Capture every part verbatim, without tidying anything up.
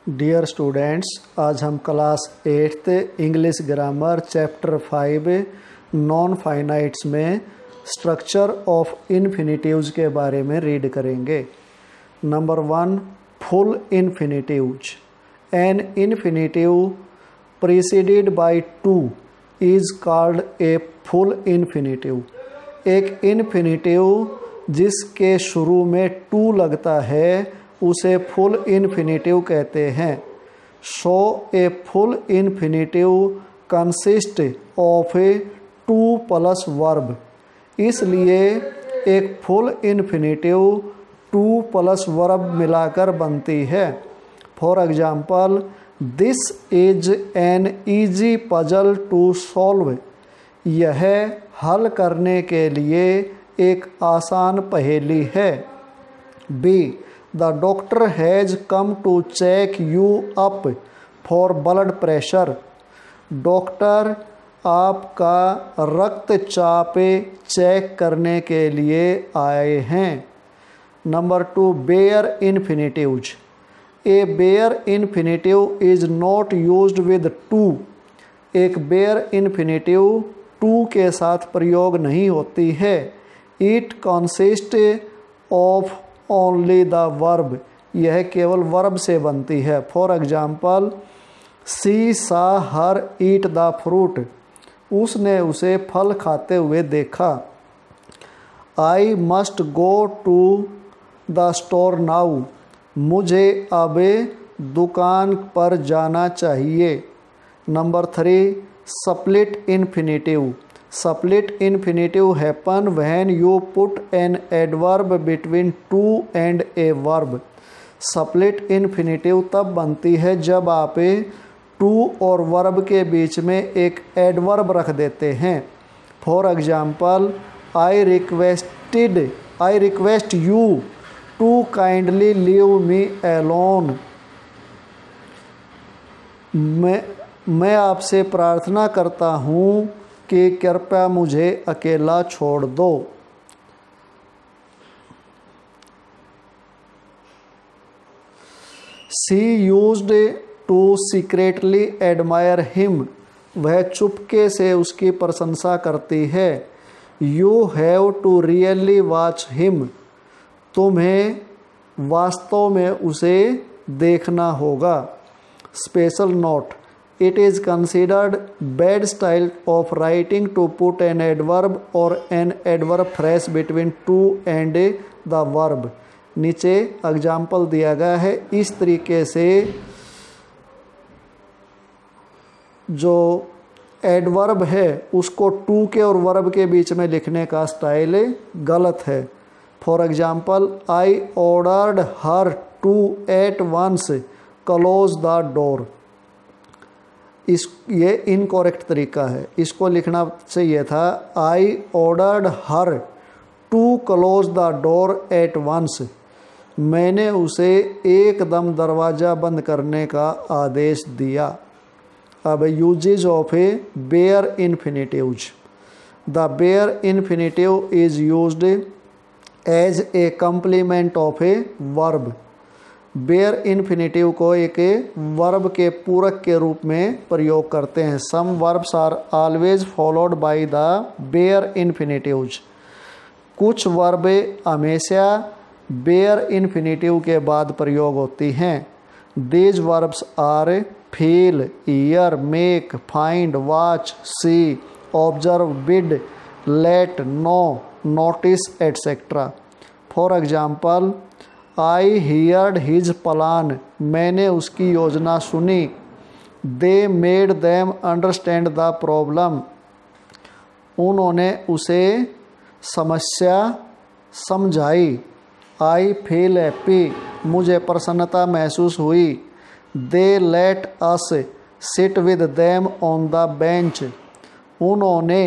Dear students, आज हम class eighth English grammar chapter five non finites में structure of infinitives के बारे में रीड करेंगे। Number one, full infinitives. An infinitive preceded by to is called a full infinitive. एक infinitive जिसके शुरू में टू लगता है उसे फुल इन्फिनिटिव कहते हैं। So a full infinitive consist of a to plus verb. इसलिए एक full infinitive to plus verb मिलाकर बनती है। For example, this is an easy puzzle to solve. यह हल करने के लिए एक आसान पहेली है। B, the doctor has come to check you up for blood pressure. Doctor आपका रक्तचाप चेक करने के लिए आए हैं। Number two, bare infinitives. A bare infinitive is not used with to. एक बेयर इन्फिनिटिव टू के साथ प्रयोग नहीं होती है। It consist of only the verb. यह केवल वर्ब से बनती है। फॉर एग्जाम्पल, सी सा हर ईट द फ्रूट। उसने उसे फल खाते हुए देखा। I must go to the store now. मुझे अब दुकान पर जाना चाहिए। Number three, split infinitive. Split infinitive happen when you put an adverb between to and a verb. Split infinitive तब बनती है जब आप टू और वर्ब के बीच में एक एडवर्ब रख देते हैं। For example, I requested I request you to kindly leave me alone. मैं मैं आपसे प्रार्थना करता हूँ कि कृपया मुझे अकेला छोड़ दो। She used to secretly admire him. वह चुपके से उसकी प्रशंसा करती है। You have to really watch him. तुम्हें वास्तव में उसे देखना होगा। Special note, it is considered bad style of writing to put an adverb or an adverb phrase between to and the verb। नीचे एग्जाम्पल दिया गया है। इस तरीके से जो एडवर्ब है उसको टू के और वर्ब के बीच में लिखने का स्टाइल गलत है। For example, I ordered her to at once close the door. इस ये इनकरेक्ट तरीका है। इसको लिखना चाहिए था, I ordered her to close the door at once. मैंने उसे एकदम दरवाज़ा बंद करने का आदेश दिया। अब usages of a bare infinitives. The bare infinitive is used as a complement of a verb. Bare infinitive को एक वर्ब के पूरक के रूप में प्रयोग करते हैं। Some verbs are always followed by the bare infinitives. कुछ वर्ब हमेशा बेयर इन्फिनिटिव के बाद प्रयोग होती हैं। These verbs are feel, hear, make, find, watch, see, observe, bid, let, know, notice etcetera. For example, I heard his plan. मैंने उसकी योजना सुनी। They made them understand the problem. उन्होंने उसे समस्या समझाई। I feel happy. मुझे प्रसन्नता महसूस हुई। They let us sit with them on the bench. उन्होंने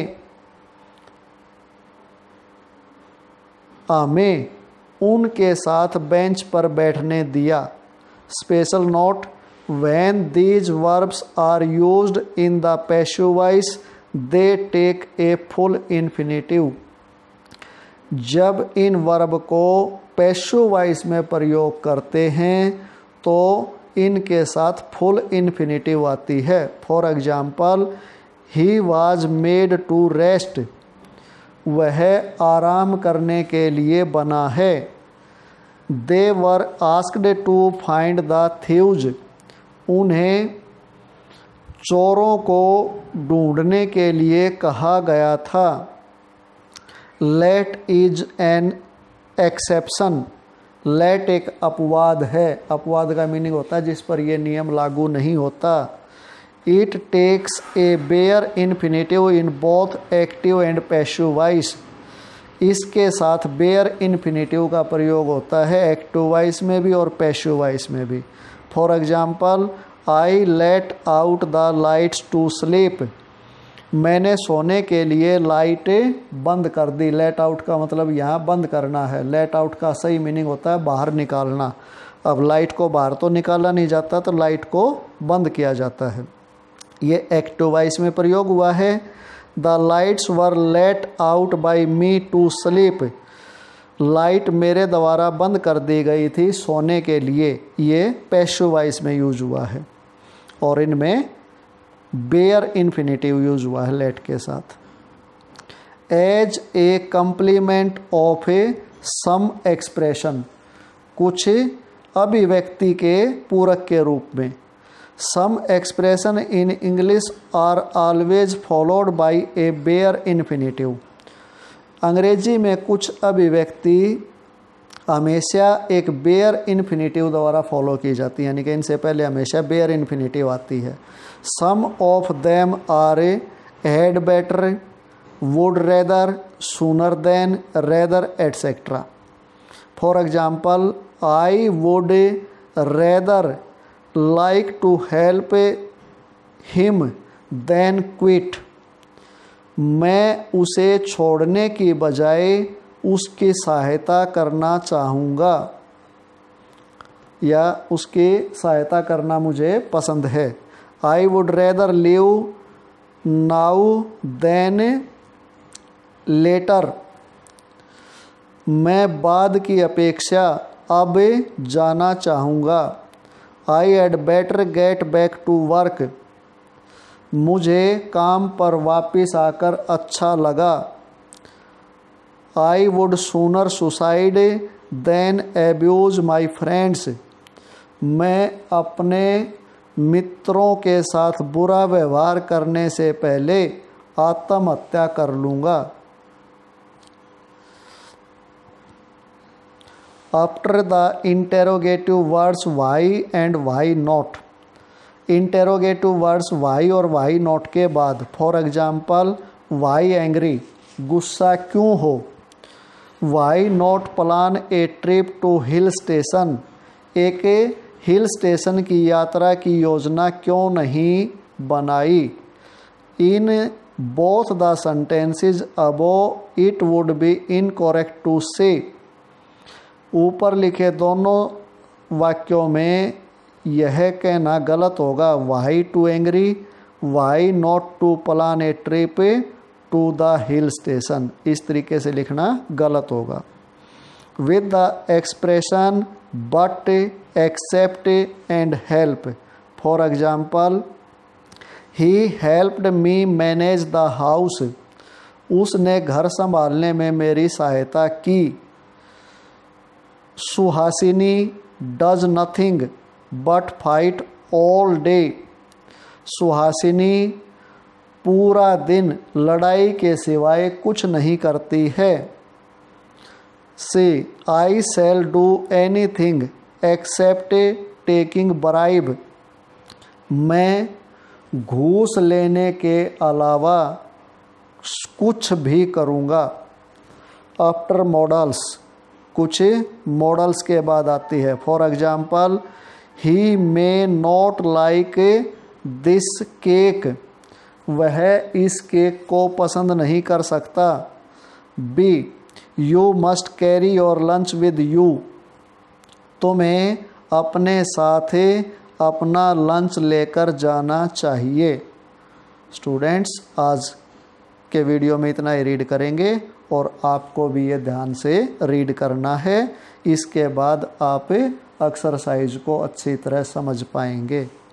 हमें उनके साथ बेंच पर बैठने दिया। Special note, when these verbs are used in the passive voice they take a full infinitive. जब इन वर्ब को पैसिव वॉइस में प्रयोग करते हैं तो इन के साथ फुल इन्फिनिटिव आती है। For example, he was made to rest, वह आराम करने के लिए बना है। They were asked to find the thieves, उन्हें चोरों को ढूंढने के लिए कहा गया था। Let is an exception, let एक अपवाद है। अपवाद का मीनिंग होता है जिस पर यह नियम लागू नहीं होता। It takes a bare infinitive in both active and passive voice, इसके साथ बेयर इन्फिनेटिव का प्रयोग होता है एक्टिव वॉइस में भी और पैसिव वॉइस में भी। For example, I let out the lights to sleep, मैंने सोने के लिए लाइटें बंद कर दी। लेट आउट का मतलब यहाँ बंद करना है। लेट आउट का सही मीनिंग होता है बाहर निकालना। अब लाइट को बाहर तो निकाला नहीं जाता, तो लाइट को बंद किया जाता है। ये एक्टिव वॉइस में प्रयोग हुआ है। The lights were let out by me to sleep, light मेरे द्वारा बंद कर दी गई थी सोने के लिए। ये पैसिव वॉइस में यूज हुआ है और इनमें बेयर इन्फिनेटिव यूज हुआ है लेट के साथ। As a complement of a some expression, कुछ अभिव्यक्ति के पूरक के रूप में। Some expression in English are always followed by a bare infinitive, अंग्रेजी में कुछ अभिव्यक्ति हमेशा एक बेयर इन्फिनेटिव द्वारा फॉलो की जाती है, यानी कि इनसे पहले हमेशा बेयर इन्फिनेटिव आती है। Some of them are had better, would rather, sooner than, rather etcetera. For example, I would rather like to help him than quit, मैं उसे छोड़ने की बजाय उसकी सहायता करना चाहूँगा या उसकी सहायता करना मुझे पसंद है। I would rather live now than later, मैं बाद की अपेक्षा अब जाना चाहूँगा। I had better get back to work, मुझे काम पर वापस आकर अच्छा लगा। I would sooner suicide than abuse my friends, मैं अपने मित्रों के साथ बुरा व्यवहार करने से पहले आत्महत्या कर लूँगा। After the interrogative words why and why not, interrogative words why और वाई नॉट के बाद, फॉर एग्जाम्पल, वाई एंग्री, गुस्सा क्यों हो। Why not plan a trip to hill station, एक हिल स्टेशन की यात्रा की योजना क्यों नहीं बनाई। In both the sentences above it would be incorrect to say, ऊपर लिखे दोनों वाक्यों में यह कहना गलत होगा why to angry, why not to plan a trip to the hill station, इस तरीके से लिखना गलत होगा। With the expression but, except and help, for example, he helped me manage the house, उसने घर संभालने में मेरी सहायता की। Suhasini does nothing but fight all day, Suhasini पूरा दिन लड़ाई के सिवाय कुछ नहीं करती है। She I shall do anything except taking bribe, मैं घूस लेने के अलावा कुछ भी करूँगा। आफ्टर मॉडल्स, कुछ मॉडल्स के बाद आती है। For example, he may not like this cake, वह इस केक को पसंद नहीं कर सकता। B you must carry your lunch with you, तुम्हें अपने साथ अपना लंच लेकर जाना चाहिए। स्टूडेंट्स, आज के वीडियो में इतना ही रीड करेंगे और आपको भी ये ध्यान से रीड करना है। इसके बाद आप एक्सरसाइज को अच्छी तरह समझ पाएंगे।